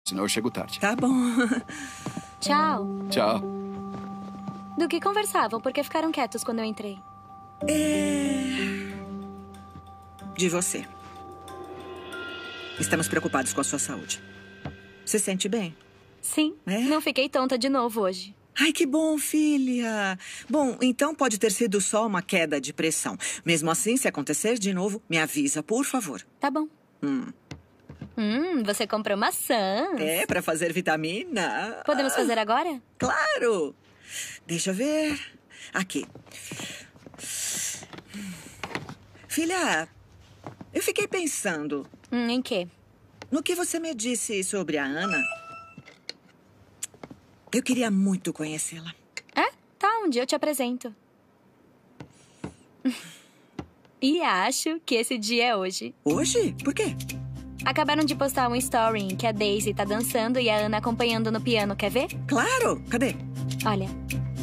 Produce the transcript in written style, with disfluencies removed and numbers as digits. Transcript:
senão eu chego tarde. Tá bom. Tchau. Tchau. Do que conversavam? Porque ficaram quietos quando eu entrei. De você. Estamos preocupados com a sua saúde. Se sente bem? Sim. É? Não fiquei tonta de novo hoje. Ai, que bom, filha. Bom, então pode ter sido só uma queda de pressão. Mesmo assim, se acontecer de novo, me avisa, por favor. Tá bom. Você comprou maçã. É, pra fazer vitamina. Podemos fazer agora? Claro. Deixa eu ver. Aqui. Filha, eu fiquei pensando Em quê? no que você me disse sobre a Ana. Eu queria muito conhecê-la. É? Tá, um dia eu te apresento. E acho que esse dia é hoje. Hoje? Por quê? Acabaram de postar um story em que a Daisy tá dançando e a Ana acompanhando no piano. Quer ver? Claro! Cadê? Olha.